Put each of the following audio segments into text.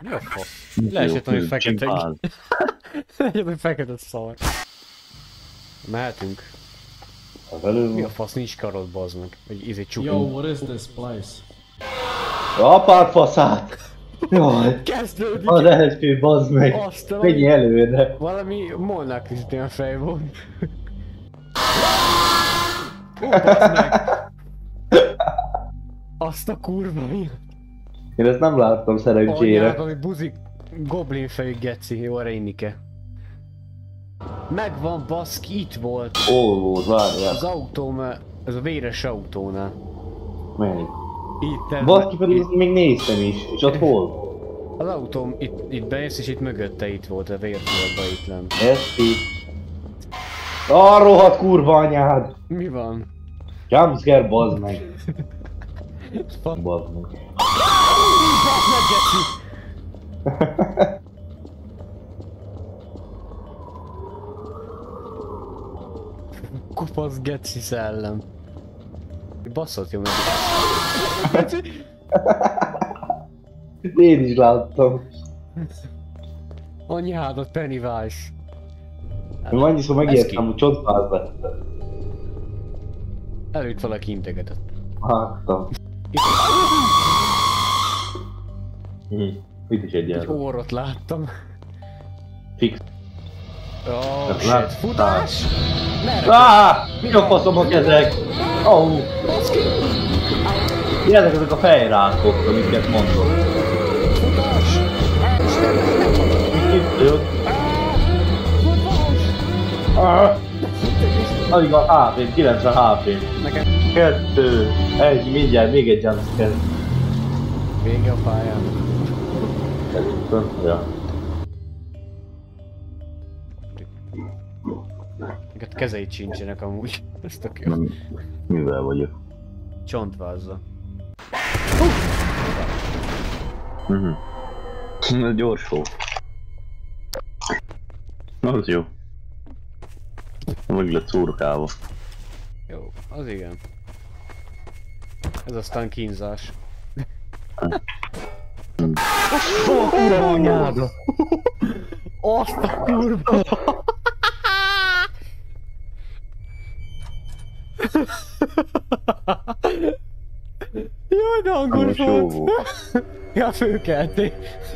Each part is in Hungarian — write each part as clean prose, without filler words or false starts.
Mi a fasz? Leesett, hogy fekete. Leesett, hogy fekete szar. Mehetünk. Mi a fasz, nincs karod, bazd meg. Vagy izé csukunk. Yo, what is this place? Apád faszát! Jaj! Kezdődik! Az első, bazd meg! Menj előre! Valami Molnár Krisztián fej volt. Ó, bazd meg! Azt a kurva mi? Én ezt nem láttam szerencsére. Anyád, ami buzik goblin fejű geci, jó reinike. Megvan, baszki, itt volt. Volt, várjál. Az autóm, ez a véres autónál. Melyik? Itt, Baszki, pedig ezt még néztem is. És ott hol? az autóm itt bejössz, és itt mögötte itt volt a vérfoltba itt lenn. Ez itt. A rohadt kurva anyád! Mi van? Jumpscare, bazd meg! Bazd Bazd meg. meg, geci! Kupasz geci szellem. Baszott jó meg. Én is láttam. Anyádat, Pennywise. Én annyiszor megértem, hogy csodfáz lettem. Előtt valaki integetett. Láttam. Itt is egy Egy ilyen. orrot láttam. Fix. Oh, lát- shit. Futás! Merre? Mi a faszomok ezek? Baszki! Mi ezek a fejrákok, amiket mondok? Futás! Itt jött. Futás! Alig a HP, 90 HP. Nekem 2, 1, mindjárt még egy jumpscare. vége a pályának. Ja. Neked kezeit sincsenek amúgy. Ez tök jó. Mivel vagyok? Csontvázza. Gyors hó. Az jó. Meg lett szurkálva. Jó, az igen. Ez aztán kínzás. Ó, kurva anyáda! Azt a kurva! Jaj, de hangos volt! Ja, főkelték.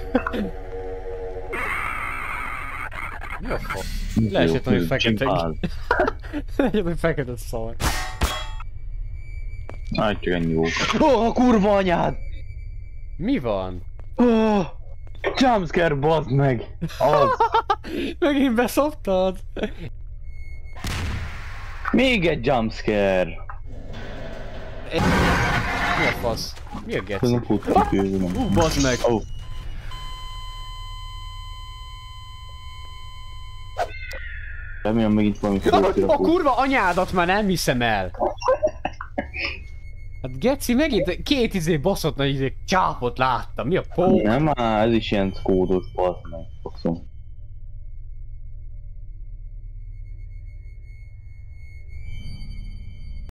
Mi a fasz? Leesett, hogy fekete. Leesett, hogy fekete szar. Hát csak ennyi volt. A kurva anyád! Mi van? Jumpscare, bazd meg! Az! Megint beszoptad? Még egy jumpscare! Mi a fasz? Mi a geci? Nem futtam kőzőn. Bazd meg! Remélem megint valami A főkirakó. kurva anyádat már nem hiszem el! Hát geci, megint két baszott nagy csápot láttam, mi a pó? Nem már, ez is ilyen kódos, bazd meg. Faszom.